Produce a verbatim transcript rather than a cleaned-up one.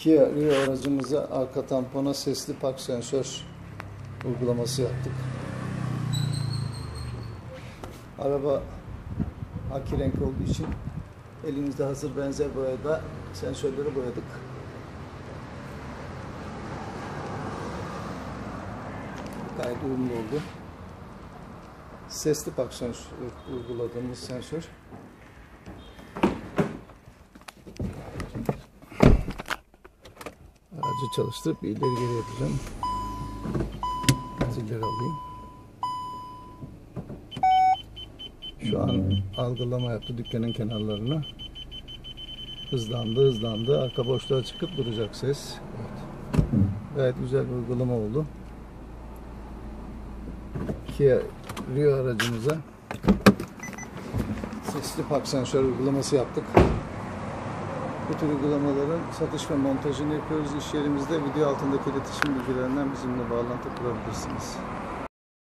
Kia Rio aracımıza arka tampona sesli park sensör uygulaması yaptık. Araba haki renk olduğu için elimizde hazır benzer boyada sensörleri boyadık. Gayet uyumlu oldu. Sesli park sensör uyguladığımız sensör. Aracı çalıştırıp bir ileri geri yapacağım. Zilleri alayım. Şu an algılama yaptı dükkanın kenarlarına. Hızlandı hızlandı. Arka boşluğa çıkıp duracak ses. Evet. Gayet güzel bir uygulama oldu. Kia Rio aracımıza sesli park sensör uygulaması yaptık. Bu tür uygulamaların satış ve montajını yapıyoruz iş yerimizde. Video altındaki iletişim bilgilerinden bizimle bağlantı kurabilirsiniz.